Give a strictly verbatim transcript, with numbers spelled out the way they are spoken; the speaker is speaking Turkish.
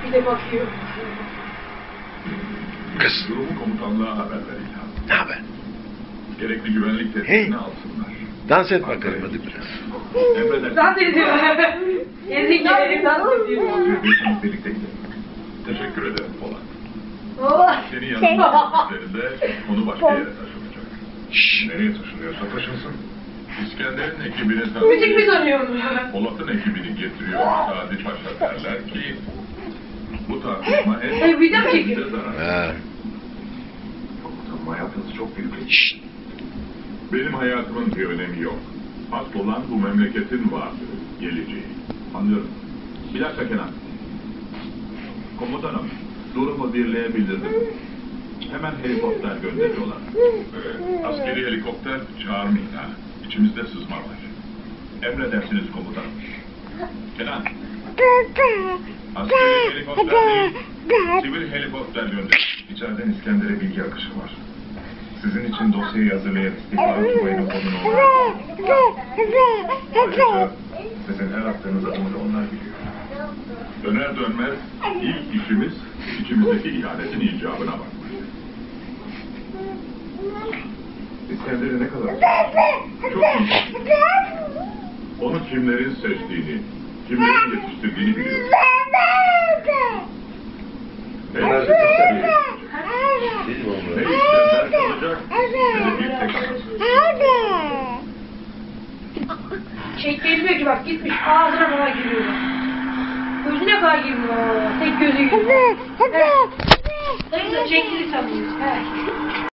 Bir de bakıyor. Kız. Durumu komutanlığa haber verin. Ne haber? Gerekli güvenlik tedbirini Hey. alsınlar. Dans et bakalım hadi biraz. Emredersiniz. Dans ediyor. Gezdik gelelim dans ediyor. Birlikte birlikte gidelim. Teşekkür ederim Polat. Oh. Seni yanına üzerinde konu başka yere taşınacak. Şşş. Nereye taşınıyorsa taşınsın. İskender'in ekibini Müzik mi tanıyor. sanıyorum? Polat'ın ekibini getiriyor. Sadi Paşa derler ki bu tartışma en Hey, video mu çekiyor? bize zarar. Ha. Komutanım hayatınız çok büyük. Şşş. Benim hayatımın bir önemi yok. Asıl olan bu memleketin varlığı, geleceği. Anlıyorum. Bir dakika Kenan. Komutanım, durumu birliğe bildirdim. Hemen helikopter gönderiyorlar. Ee, askeri helikopter çağırmayın ha. İçimizde sızma var. Emredersiniz komutanım. Kenan. Askeri helikopter değil, sivil helikopter gönder. İçeriden İskender'e bilgi akışı var. Sizin için dosyayı hazırlayan istihbarat subayına konun olarak. Ayrıca sizin her attığınız adımı da onlar biliyor. Döner dönmez ilk işimiz içimizdeki ihanetin icabına bakmak. İskender'i ne kadar çok iyi. Onu kimlerin seçtiğini, kimlerin yetiştirdiğini biliyoruz. Enerji tasarıyı Değil mi ne oğlum? İskender kalacak, ne de bir tek anası. Şey gelmiyor ki bak gitmiş ağzına falan giriyor. Gözüne kadar girmiyor. Tek gözü giriyor. Evet. Dayı da çekili sanıyor. He.